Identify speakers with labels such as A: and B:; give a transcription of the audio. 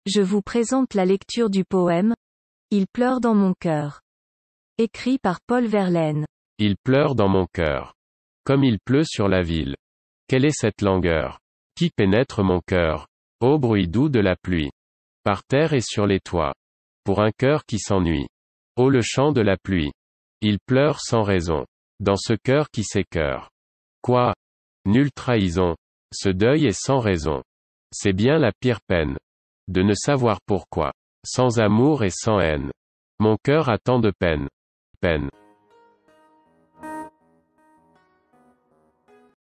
A: Je vous présente la lecture du poème « Il pleure dans mon cœur », écrit par Paul Verlaine.
B: Il pleure dans mon cœur. Comme il pleut sur la ville. Quelle est cette langueur qui pénètre mon cœur? Ô bruit doux de la pluie. Par terre et sur les toits. Pour un cœur qui s'ennuie. Ô le chant de la pluie. Il pleure sans raison. Dans ce cœur qui s'écœure. Quoi? Nulle trahison. Ce deuil est sans raison. C'est bien la pire peine. De ne savoir pourquoi. Sans amour et sans haine. Mon cœur a tant de peine. Peine.